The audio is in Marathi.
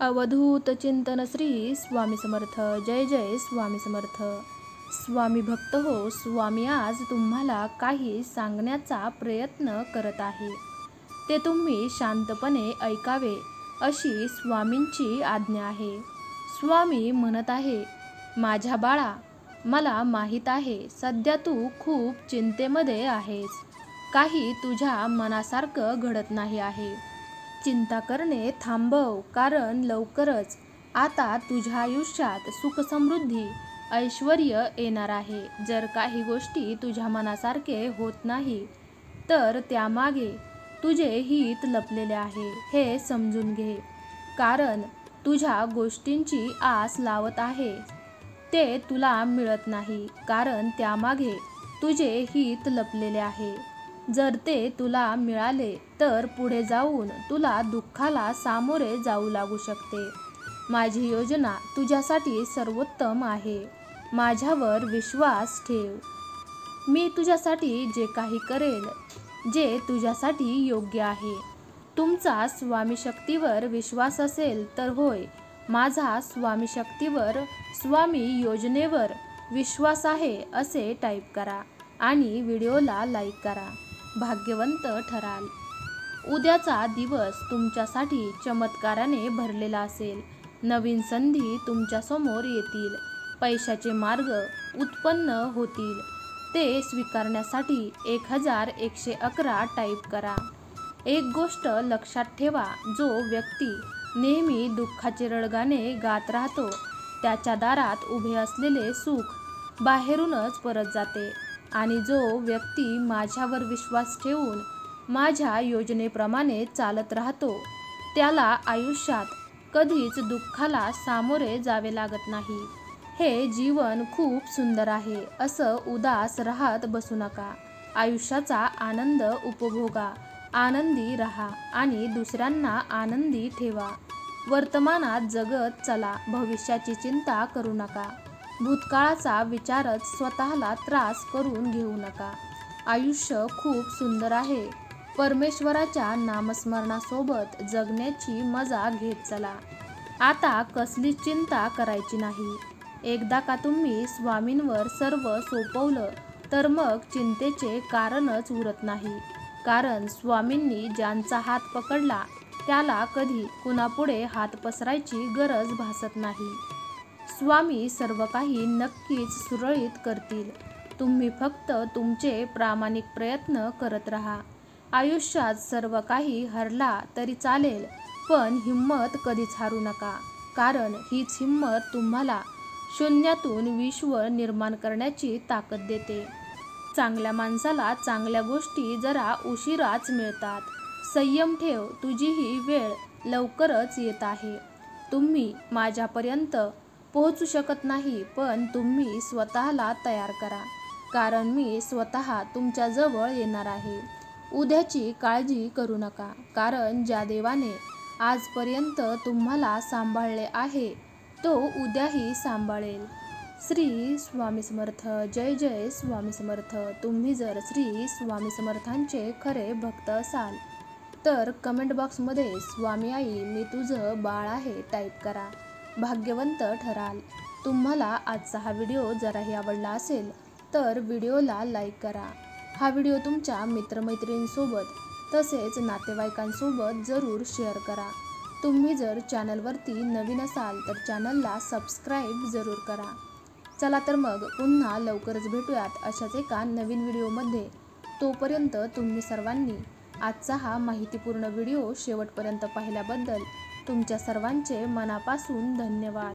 अवधूत चिंतन श्री स्वामी समर्थ. जय जय स्वामी समर्थ. स्वामी भक्त हो, स्वामी आज तुम्हाला काही सांगण्याचा प्रयत्न करत आहे. ते तुम्ही शांतपणे ऐकावे अशी स्वामींची आज्ञा आहे. स्वामी म्हणत आहे, माझ्या बाळा, मला माहीत आहे सध्या तू खूप चिंतेमध्ये आहेस. काही तुझ्या मनासारखं घडत नाही आहे. चिंता करणे थांबव, कारण लवकरच आता तुझ्या आयुष्यात सुख समृद्धी ऐश्वर्य येणार आहे. जर काही गोष्टी तुझ्या मनासारखे होत नाही तर त्यामागे तुझे हित लपलेले आहे हे समजून घे. कारण तुझ्या गोष्टींची आस लावत आहे ते तुला मिळत नाही, कारण त्यामागे तुझे हित लपलेले आहे. जर ते तुला मिळाले तर पुढे जाऊन तुला दुःखाला सामोरे जाऊ लागू शकते. माझी योजना तुझ्यासाठी सर्वोत्तम आहे. माझ्यावर विश्वास ठेव. मी तुझ्यासाठी जे काही करेल, जे तुझ्यासाठी योग्य आहे. तुमचा स्वामी शक्तीवर विश्वास असेल तर होय, माझा स्वामी शक्तीवर, स्वामी योजनेवर विश्वास आहे असे टाईप करा आणि व्हिडिओला लाईक करा. भाग्यवंत ठराल. उद्याचा दिवस तुमच्यासाठी चमत्काराने भरलेला असेल. नवीन संधी तुमच्या समोर येतील. पैशाचे मार्ग उत्पन्न होतील. ते स्वीकारण्यासाठी 1111 टाईप करा. एक गोष्ट लक्षात ठेवा, जो व्यक्ती नेहमी दुःखाचे रडगाणे गात राहतो त्याच्या दारात उभे असलेले सुख बाहेरूनच परत जाते. आणि जो व्यक्ती माझ्यावर विश्वास ठेवून माझ्या योजनेप्रमाणे चालत राहतो त्याला आयुष्यात कधीच दुःखाला सामोरे जावे लागत नाही. हे जीवन खूप सुंदर आहे असं उदास राहत बसू नका. आयुष्याचा आनंद उपभोगा, आनंदी राहा आणि दुसऱ्यांना आनंदी ठेवा. वर्तमानात जगत चला, भविष्याची चिंता करू नका. भूतकाळाचा विचारच स्वतःला त्रास करून घेऊ नका. आयुष्य खूप सुंदर आहे. परमेश्वराच्या नामस्मरणासोबत जगण्याची मजा घेत चला. आता कसली चिंता करायची नाही. एकदा का तुम्ही स्वामींवर सर्व सोपवलं तर मग चिंतेचे कारणच उरत नाही. कारण स्वामींनी ज्यांचा हात पकडला त्याला कधी कुणापुढे हात पसरायची गरज भासत नाही. स्वामी सर्व काही नक्कीच सुरळीत करतील. तुम्ही फक्त तुमचे प्रामाणिक प्रयत्न करत राहा. आयुष्यात सर्व काही हरला तरी चालेल, पण हिंमत कधीच हारू नका. कारण हीच हिंमत तुम्हाला शून्यातून विश्व निर्माण करण्याची ताकद देते. चांगल्या माणसाला चांगल्या गोष्टी जरा उशिराच मिळतात. संयम ठेव, तुझी ही वेळ लवकरच येत आहे. तुम्ही माझ्यापर्यंत पोहोचू शकत नाही, पण तुम्ही स्वतःला तयार करा, कारण मी स्वतः तुमच्या जवळ येणार आहे. उद्याची काळजी करू नका, कारण ज्या देवाने आजपर्यंत तुम्हाला सांभाळले आहे तो उद्याही सांभाळेल. श्री स्वामी समर्थ. जय जय स्वामी समर्थ. तुम्ही जर श्री स्वामी समर्थांचे खरे भक्त असाल तर कमेंट बॉक्समध्ये स्वामी आई मी तुझं बाळ आहे टाईप करा. भाग्यवंत ठराल. तुम्हाला आजचा हा व्हिडिओ जराही आवडला असेल तर व्हिडिओला लाईक करा. हा व्हिडिओ तुमच्या मित्रमैत्रिणींसोबत तसेच नातेवाईकांसोबत जरूर शेअर करा. तुम्ही जर चॅनलवरती नवीन असाल तर चॅनलला सबस्क्राईब जरूर करा. चला तर मग पुन्हा लवकरच भेटूयात अशाच एका नवीन व्हिडिओमध्ये. तोपर्यंत तुम्ही सर्वांनी आजचा हा माहितीपूर्ण व्हिडिओ शेवटपर्यंत पाहिल्याबद्दल तुमच्या सर्वांचे मनापासून धन्यवाद.